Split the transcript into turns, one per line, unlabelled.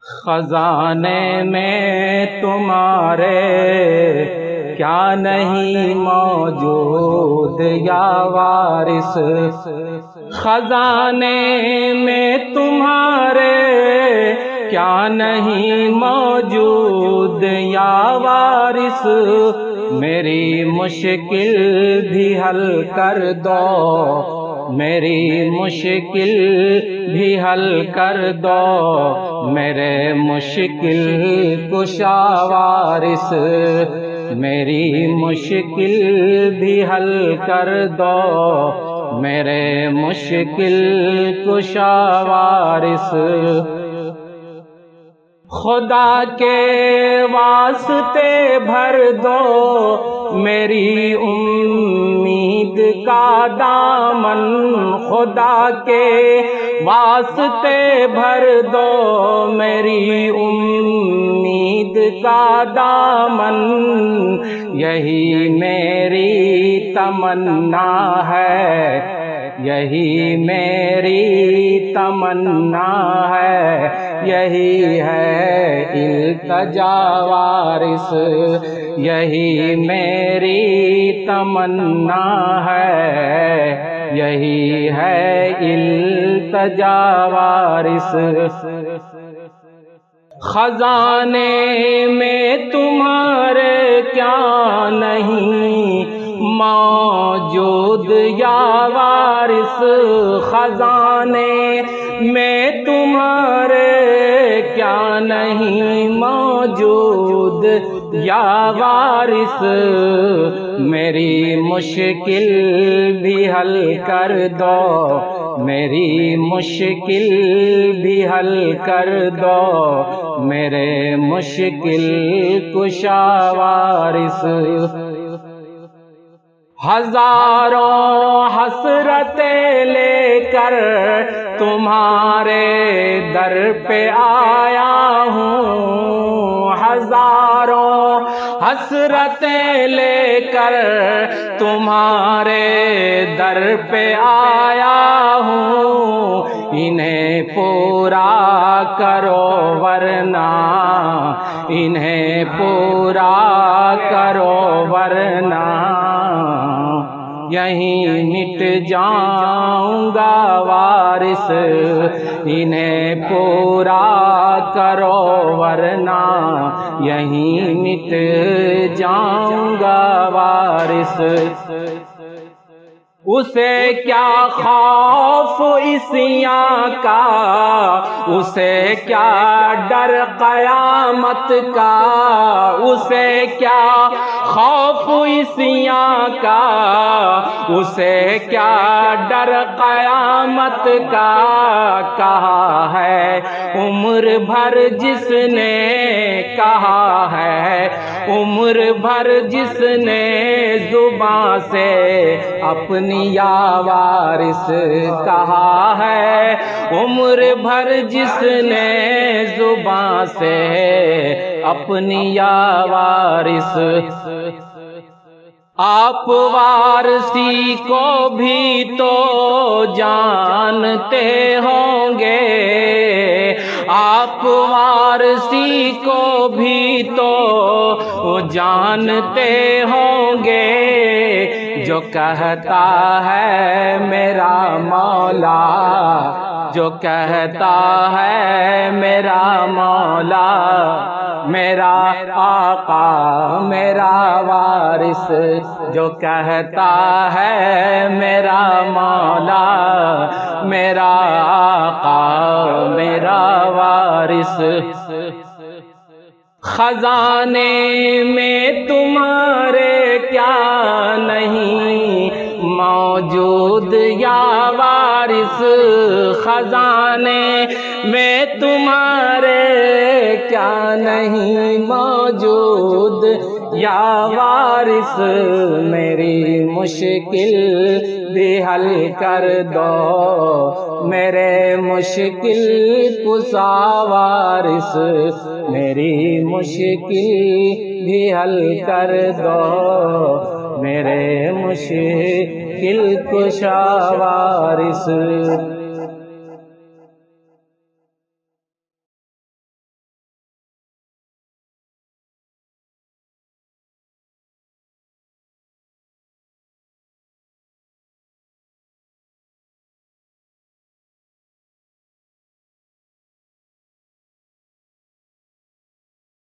خزانے میں تمہارے کیا نہیں موجود یا وارث، خزانے میں تمہارے کیا نہیں موجود یا وارث، میری مشکل بھی حل کر دو، میری مشکل بھی حل کر دو، میرے مشکل کشا وارث، میری مشکل بھی حل کر دو، میرے مشکل کشا وارث۔ خدا کے واسطے بھر دو میری امید کا دامن، خدا کے واسطے بھر دو میری امید کا دامن، یہی میری تمنا ہے، یہی میری تمنا ہے، یہی ہے التجا وارث، یہی میری تمنا ہے، یہی ہے التجا وارث۔ خزانے میں تمہارے کیا نہیں موجود یا وارث، خزانے میں تمہارے کیا نہیں موجود یا وارث، میری مشکل بھی حل کر دو، میری مشکل بھی حل کر دو، میرے مشکل کشا وارث۔ ہزاروں حسرتیں لے کر تمہارے در پہ آیا ہوں، ہزاروں حسرتیں لے کر تمہارے در پہ آیا ہوں، انہیں پورا کرو ورنہ، انہیں پورا کرو ورنہ یہیں مٹ جاؤں گا وارث، انہیں پورا کرو ورنہ یہیں مٹ جاؤں گا وارث۔ اسے کیا خوف عصیاں کا، اسے کیا ڈر قیامت کا، اسے کیا خوف عصیاں کا، اسے کیا ڈر قیامت کا، کہا ہے عمر بھر جس نے، کہا ہے عمر بھر جس نے زباں سے اپنی یا وارث، کہا ہے عمر بھر جس نے زباں سے اپنی یا وارث۔ آپ وارثی کو بھی تو جانتے ہوں گے، آپ وارثی کو بھی تو جانتے ہوں گے، جو کہتا ہے میرا مولا، جو کہتا ہے میرا مولا، میرا آقا میرا وارث، جو کہتا ہے میرا مولا، میرا آقا میرا وارث۔ خزانے میں تمہارے کیا نہیں موجود یا وارث، خزانے میں تمہارے کیا نہیں موجود یا وارث، میری مشکل بھی حل کر دو، میرے مشکل کشا وارث، میری مشکل بھی حل کر دو، میرے مشکل کشا وارث۔